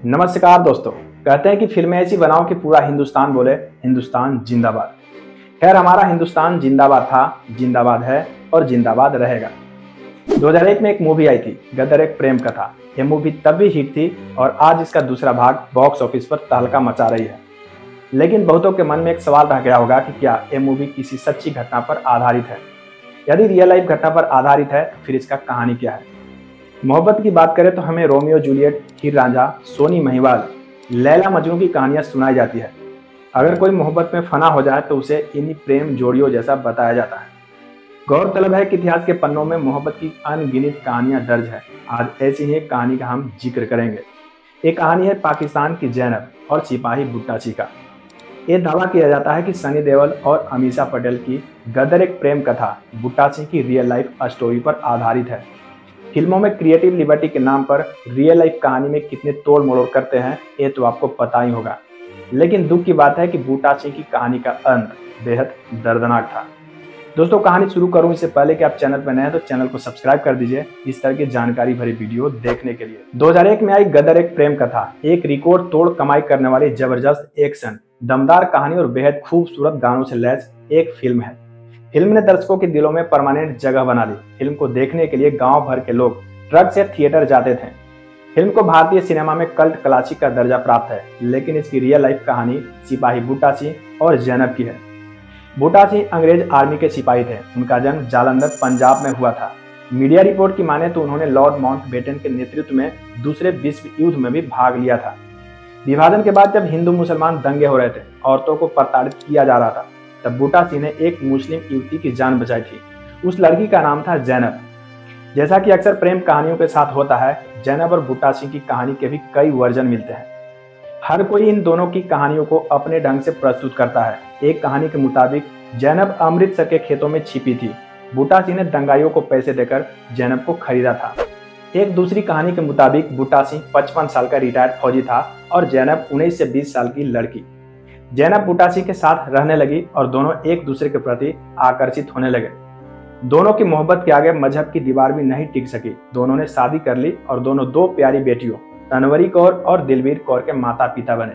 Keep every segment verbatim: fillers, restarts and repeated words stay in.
नमस्कार दोस्तों। कहते हैं कि फिल्में ऐसी बनाओ कि पूरा हिंदुस्तान बोले हिंदुस्तान जिंदाबाद। खैर, हमारा हिंदुस्तान जिंदाबाद था, जिंदाबाद है और जिंदाबाद रहेगा। दो हज़ार एक में एक मूवी आई थी, गदर एक प्रेम कथा। यह मूवी तब भी हिट थी और आज इसका दूसरा भाग बॉक्स ऑफिस पर तहलका मचा रही है। लेकिन बहुतों के मन में एक सवाल रह गया होगा कि क्या यह मूवी किसी सच्ची घटना पर आधारित है। यदि रियल लाइफ घटना पर आधारित है तो फिर इसका कहानी क्या है। मोहब्बत की बात करें तो हमें रोमियो जूलियट, हीर रांझा, सोनी महिवाल, लैला मजनू की कहानियां सुनाई जाती है। अगर कोई मोहब्बत में फना हो जाए तो उसे इन्हीं प्रेम जोड़ियों जैसा बताया जाता है। गौरतलब है कि इतिहास के पन्नों में मोहब्बत की अनगिनत कहानियां दर्ज है। आज ऐसी ही एक कहानी का हम जिक्र करेंगे। एक कहानी है पाकिस्तान की जैनब और सिपाही भुट्टा सिंह का। ये दावा किया जाता है कि सनी देओल और अमीषा पटेल की गदर एक प्रेम कथा भुट्टा सिंह की रियल लाइफ स्टोरी पर आधारित है। फिल्मों में क्रिएटिव लिबर्टी के नाम पर रियल लाइफ कहानी में कितने तोड़ मरोड़ करते हैं ये तो आपको पता ही होगा। लेकिन दुख की बात है कि भुट्टा सिंह की कहानी का अंत बेहद दर्दनाक था। दोस्तों, कहानी शुरू करूं इससे पहले कि आप चैनल पर नए हैं तो चैनल को सब्सक्राइब कर दीजिए इस तरह की जानकारी भरी वीडियो देखने के लिए। दो हज़ार एक में आई गदर एक प्रेम कथा एक रिकॉर्ड तोड़ कमाई करने वाली जबरदस्त एक्शन, दमदार कहानी और बेहद खूबसूरत गानों से लैस एक फिल्म है। फिल्म ने दर्शकों के दिलों में परमानेंट जगह बना ली। फिल्म को देखने के लिए गांव भर के लोग ट्रक से थिएटर जाते थे। फिल्म को भारतीय सिनेमा में कल्ट क्लासिक का दर्जा प्राप्त है, लेकिन इसकी रियल लाइफ कहानी सिपाही भुट्टा सिंह और जैनब की है। भुट्टा सिंह अंग्रेज आर्मी के सिपाही थे। उनका जन्म जालंधर पंजाब में हुआ था। मीडिया रिपोर्ट की माने तो उन्होंने लॉर्ड माउंटबेटन के नेतृत्व में दूसरे विश्व युद्ध में भी भाग लिया था। विभाजन के बाद जब हिंदू मुसलमान दंगे हो रहे थे, औरतों को प्रताड़ित किया जा रहा था, तब भुट्टा सिंह ने एक मुस्लिम युवती की जान बचाई थी। उस लड़की का नाम था जैनब। जैसा कि अक्सर प्रेम कहानियों के साथ होता है, जैनब और भुट्टा सिंह की कहानी के भी कई वर्जन मिलते हैं। हर कोई इन दोनों की कहानियों को अपने ढंग से प्रस्तुत करता है। एक कहानी के मुताबिक जैनब अमृतसर के खेतों में छिपी थी। भुट्टा सिंह ने दंगाइयों को पैसे देकर जैनब को खरीदा था। एक दूसरी कहानी के मुताबिक भुट्टा सिंह पचपन साल का रिटायर्ड फौजी था और जैनब उन्नीस से बीस साल की लड़की। जैनब भुट्टा सिंह के साथ रहने लगी और दोनों एक दूसरे के प्रति आकर्षित होने लगे। दोनों की मोहब्बत के आगे मजहब की दीवार भी नहीं टिक सकी। दोनों ने शादी कर ली और दोनों दो प्यारी बेटियों तनवरी कौर और दिलवीर कौर के माता पिता बने।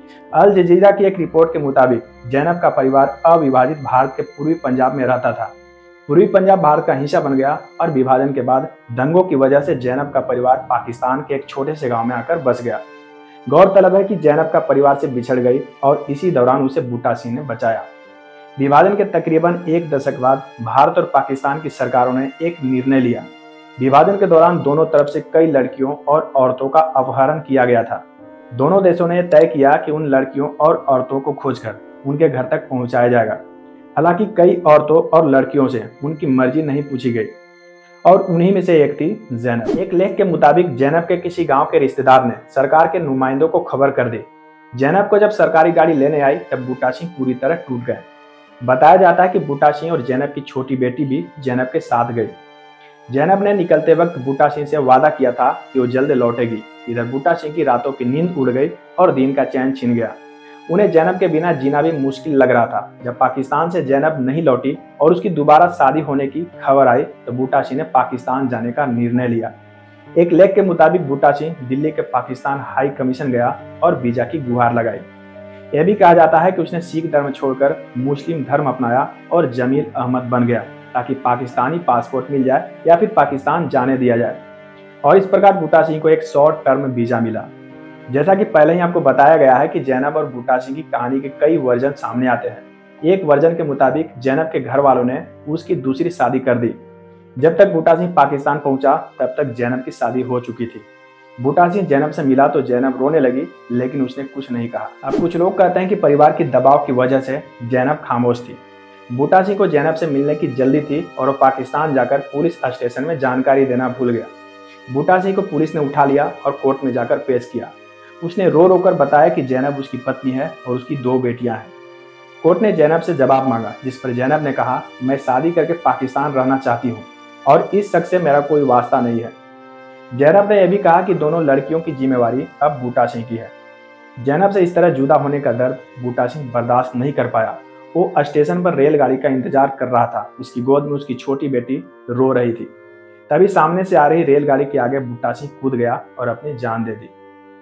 अल जजीरा की एक रिपोर्ट के मुताबिक जैनब का परिवार अविभाजित भारत के पूर्वी पंजाब में रहता था। पूर्वी पंजाब भारत का हिस्सा बन गया और विभाजन के बाद दंगों की वजह से जैनब का परिवार पाकिस्तान के एक छोटे से गाँव में आकर बस गया। गौरतलब है कि जैनब का परिवार से बिछड़ गई और इसी दौरान उसे भुट्टा सिंह ने बचाया। विभाजन के तकरीबन एक दशक बाद भारत और पाकिस्तान की सरकारों ने एक निर्णय लिया। विभाजन के दौरान दोनों तरफ से कई लड़कियों और औरतों का अपहरण किया गया था। दोनों देशों ने तय किया कि उन लड़कियों और औरतों को खोजकर उनके घर तक पहुंचाया जाएगा। हालांकि कई औरतों और लड़कियों से उनकी मर्जी नहीं पूछी गई और उन्हीं में से एक थी जैनब। एक लेख के मुताबिक जैनब के किसी गांव के रिश्तेदार ने सरकार के नुमाइंदों को खबर कर दी। जैनब को जब सरकारी गाड़ी लेने आई तब भुट्टा सिंह पूरी तरह टूट गए। बताया जाता है कि भुट्टा सिंह और जैनब की छोटी बेटी भी जैनब के साथ गई। जैनब ने निकलते वक्त भुट्टा सिंह से वादा किया था कि वो जल्द लौटेगी। इधर भुट्टा सिंह की रातों की नींद उड़ गई और दिन का चैन छिन गया। उन्हें जैनब के बिना जीना भी मुश्किल लग रहा था। जब पाकिस्तान से जैनब नहीं लौटी और उसकी दोबारा शादी होने की खबर आई तो भुट्टा सिंह ने पाकिस्तान जाने का निर्णय लिया। एक लेख के मुताबिक भुट्टा सिंह दिल्ली के पाकिस्तान हाई कमीशन गया और वीजा की गुहार लगाई। यह भी कहा जाता है कि उसने सिख धर्म छोड़कर मुस्लिम धर्म अपनाया और जमील अहमद बन गया ताकि पाकिस्तानी पासपोर्ट मिल जाए या फिर पाकिस्तान जाने दिया जाए। और इस प्रकार भुट्टा सिंह को एक शॉर्ट टर्म वीजा मिला। जैसा कि पहले ही आपको बताया गया है कि जैनब और भुट्टा सिंह की कहानी के कई वर्जन सामने आते हैं। एक वर्जन के मुताबिक जैनब के घर वालों ने उसकी दूसरी शादी कर दी। जब तक भुट्टा सिंह पाकिस्तान पहुंचा तब तक जैनब की शादी हो चुकी थी। भुट्टा सिंह जैनब से मिला तो जैनब रोने लगी, लेकिन उसने कुछ नहीं कहा। अब कुछ लोग कहते हैं कि परिवार के दबाव की वजह से जैनब खामोश थी। भुट्टा सिंह को जैनब से मिलने की जल्दी थी और वो पाकिस्तान जाकर पुलिस स्टेशन में जानकारी देना भूल गया। भुट्टा सिंह को पुलिस ने उठा लिया और कोर्ट में जाकर पेश किया। उसने रो रो कर बताया कि जैनब उसकी पत्नी है और उसकी दो बेटियां हैं। कोर्ट ने जैनब से जवाब मांगा, जिस पर जैनब ने कहा, मैं शादी करके पाकिस्तान रहना चाहती हूँ और इस शख्स से मेरा कोई वास्ता नहीं है। जैनब ने यह भी कहा कि दोनों लड़कियों की जिम्मेवारी अब भुट्टा सिंह की है। जैनब से इस तरह जुदा होने का दर्द भुट्टा सिंह बर्दाश्त नहीं कर पाया। वो स्टेशन पर रेलगाड़ी का इंतजार कर रहा था। उसकी गोद में उसकी छोटी बेटी रो रही थी। तभी सामने से आ रही रेलगाड़ी के आगे भुट्टा सिंह कूद गया और अपनी जान दे दी।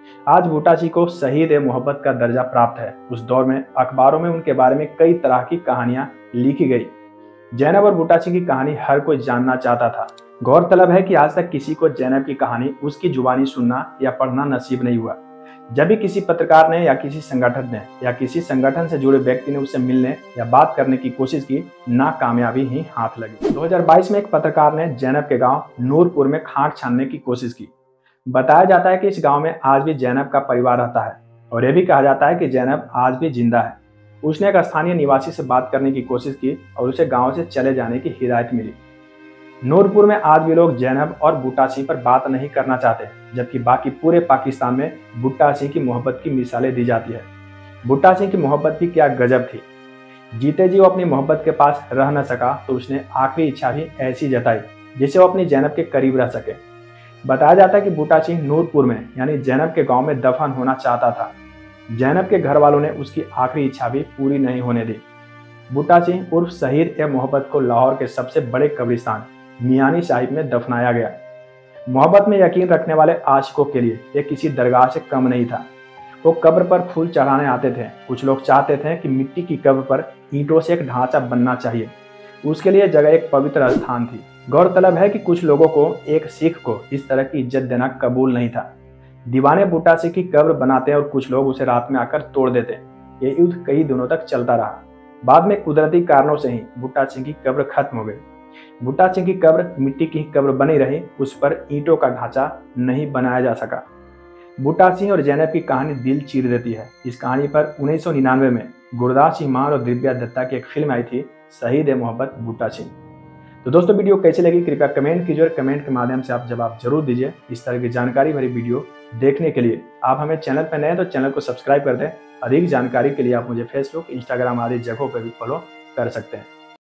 आज बूटा सिंह को शहीद ए मोहब्बत का दर्जा प्राप्त है। उस दौर में अखबारों में उनके बारे में कई तरह की कहानियां लिखी गई। जैनब और बूटा सिंह की कहानी हर कोई जानना चाहता था। गौरतलब है कि आज तक किसी को जैनब की कहानी उसकी जुबानी सुनना या पढ़ना नसीब नहीं हुआ। जब भी किसी पत्रकार ने या किसी संगठन ने या किसी संगठन से जुड़े व्यक्ति ने उससे मिलने या बात करने की कोशिश की, नाकामयाबी ही हाथ लगी। दो हज़ार बाईस में एक पत्रकार ने जैनब के गांव नूरपुर में खाक छानने की कोशिश की। बताया जाता है कि इस गांव में आज भी जैनब का परिवार रहता है और यह भी कहा जाता है कि जैनब आज भी जिंदा है। उसने एक स्थानीय निवासी से बात करने की कोशिश की और उसे गांव से चले जाने की हिदायत मिली। नूरपुर में आज भी लोग जैनब और बूटा सिंह पर बात नहीं करना चाहते, जबकि बाकी पूरे पाकिस्तान में बूटा सिंह की मोहब्बत की मिसालें दी जाती है। बूटा सिंह की मोहब्बत भी क्या गजब थी। जीते जी वो अपनी मोहब्बत के पास रह न सका तो उसने आखिरी इच्छा भी ऐसी जताई जिससे वो अपनी जैनब के करीब रह सके। बताया जाता है कि बूटा सिंह नूरपुर में यानी जैनब के गाँव में दफन होना चाहता था। जैनब के घर वालों ने उसकी आखिरी इच्छा भी पूरी नहीं होने दी। बूटा सिंह उर्फ शहीद ए मोहब्बत को लाहौर के सबसे बड़े कब्रिस्तान मियानी साहिब में दफनाया गया। मोहब्बत में यकीन रखने वाले आशिकों के लिए यह किसी दरगाह से कम नहीं था। वो कब्र पर फूल चढ़ाने आते थे। कुछ लोग चाहते थे कि मिट्टी की कब्र पर ईंटों से एक ढांचा बनना चाहिए। उसके लिए जगह एक पवित्र स्थान थी। गौरतलब है कि कुछ लोगों को एक सिख को इस तरह की इज्जत देना कबूल नहीं था। दीवाने बूटा सिंह की कब्र बनाते और कुछ लोग उसे रात में आकर तोड़ देते। ये युद्ध कई दिनों तक चलता रहा। बाद में कुदरती कारणों से ही बूटा सिंह की कब्र खत्म हो गई। बूटा सिंह की कब्र मिट्टी की कब्र बनी रही, उस पर ईंटों का ढांचा नहीं बनाया जा सका। बूटा सिंह और जैनब की कहानी दिल चीर देती है। इस कहानी पर उन्नीस सौ निन्यानवे में गुरदास सिंह मान और दिव्या दत्ता की एक फिल्म आई थी, शहीद ए मोहब्बत बूटा सिंह। तो दोस्तों वीडियो कैसी लगी कृपया कमेंट कीजिए और कमेंट के माध्यम से आप जवाब जरूर दीजिए। इस तरह की जानकारी भरी वीडियो देखने के लिए आप हमें चैनल पर नए तो चैनल को सब्सक्राइब कर दें। अधिक जानकारी के लिए आप मुझे फेसबुक, इंस्टाग्राम आदि जगहों पर भी फॉलो कर सकते हैं।